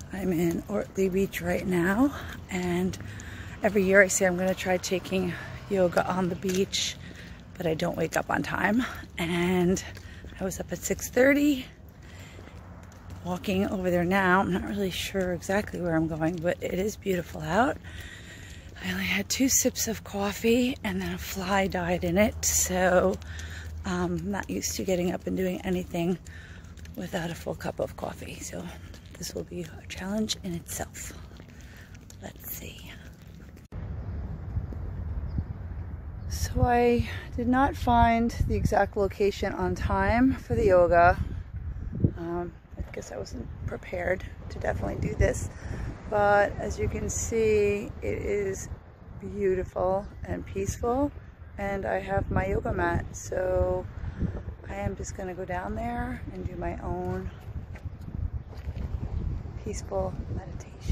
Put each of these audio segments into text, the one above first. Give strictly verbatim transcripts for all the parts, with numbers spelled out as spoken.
I'm in Ortley Beach right now, and every year I say I'm going to try taking yoga on the beach, but I don't wake up on time. And I was up at six thirty, walking over there now. I'm not really sure exactly where I'm going, but it is beautiful out. I only had two sips of coffee, and then a fly died in it, so um, I'm not used to getting up and doing anything without a full cup of coffee. So this will be a challenge in itself. Let's see. So I did not find the exact location on time for the yoga. Um, I guess I wasn't prepared to definitely do this. But as you can see, it is beautiful and peaceful. And I have my yoga mat. So I am just going to go down there and do my own peaceful meditation.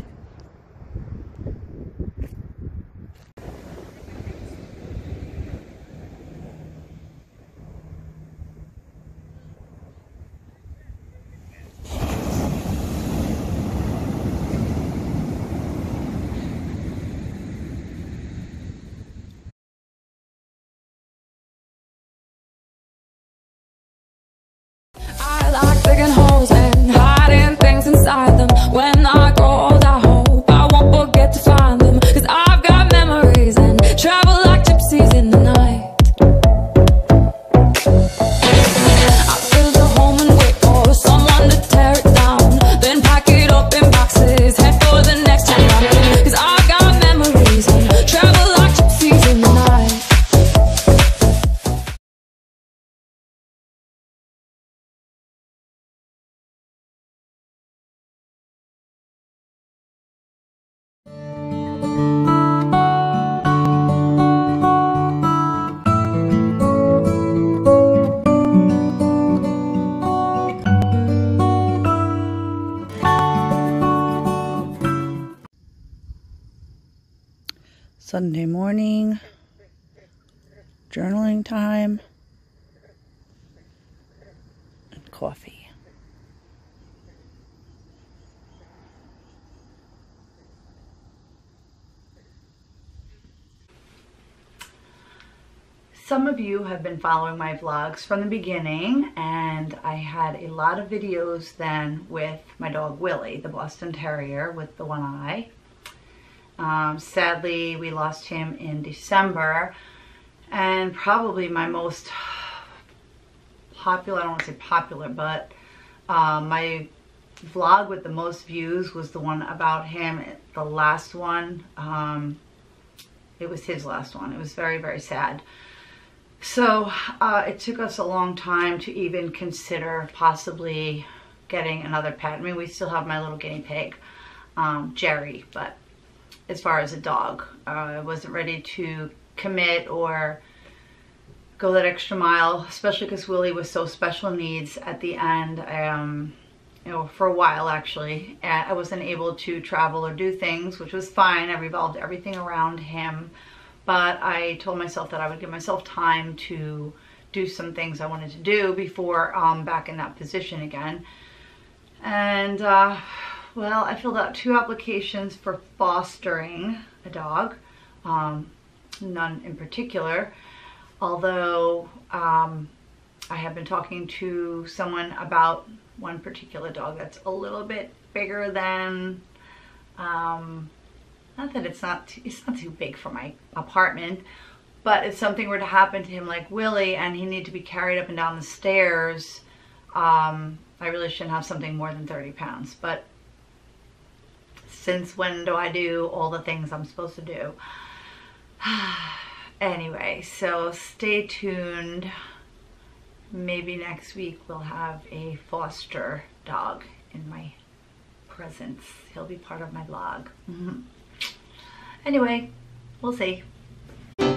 I like digging holes and hiding things inside them. When I grow old, I hope I won't forget to find them. Cause I've got memories and travel like gypsies in the night. I build a home and wait for someone to tear it down, then pack it up in boxes, head for the next town. Cause I've got memories and travel like gypsies in the night. Sunday morning, journaling time, and coffee. Some of you have been following my vlogs from the beginning, and I had a lot of videos then with my dog Willie, the Boston Terrier with the one eye. Um, sadly, we lost him in December, and probably my most popular, I don't want to say popular, but uh, my vlog with the most views was the one about him, the last one. Um, it was his last one. It was very, very sad. So uh, it took us a long time to even consider possibly getting another pet. I mean, we still have my little guinea pig, um, Jerry, but as far as a dog, uh, I wasn't ready to commit or go that extra mile, especially because Willie was so special needs at the end. Um, you know, for a while actually, I wasn't able to travel or do things, which was fine. I revolved everything around him, but I told myself that I would give myself time to do some things I wanted to do before um, back in that position again. And uh, well, I filled out two applications for fostering a dog, um, none in particular, although um, I have been talking to someone about one particular dog that's a little bit bigger than, um, not that it's not, too, it's not too big for my apartment, but if something were to happen to him like Willie and he needed to be carried up and down the stairs, um, I really shouldn't have something more than thirty pounds. But since when do I do all the things I'm supposed to do? Anyway, so stay tuned. Maybe next week we'll have a foster dog in my presence. He'll be part of my vlog. Mm-hmm. Anyway, we'll see. You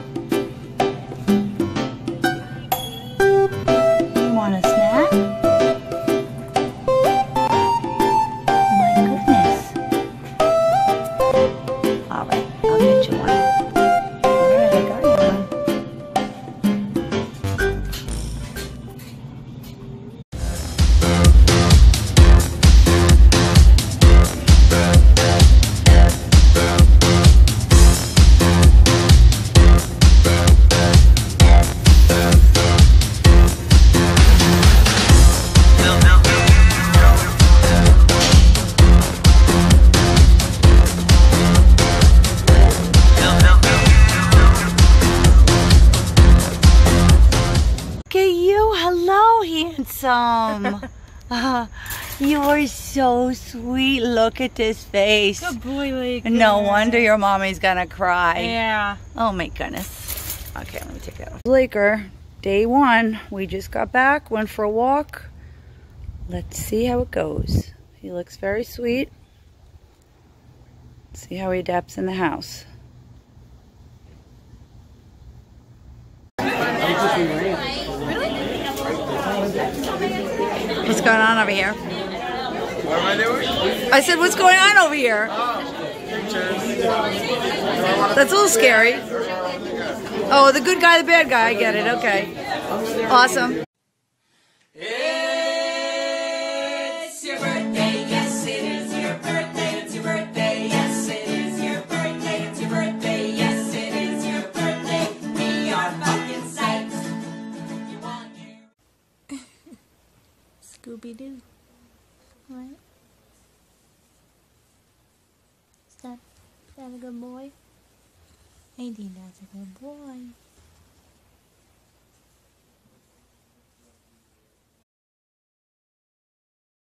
want a snack? Uh, you are so sweet. Look at this face. Good boy, like. No wonder your mommy's gonna cry. Yeah. Oh my goodness. Okay, let me take that off. Laker, day one. We just got back, went for a walk. Let's see how it goes. He looks very sweet. Let's see how he adapts in the house. What's going on over here? What am I doing? I said, what's going on over here? That's a little scary. Oh, the good guy, the bad guy. I get it. Okay. Awesome. It's your birthday, yes it is your birthday, it's your birthday, yes it is your birthday, it's your birthday, yes it is your birthday, we are fucking psyched. Scooby-Doo. What? Is that, is that a good boy? I think that's a good boy.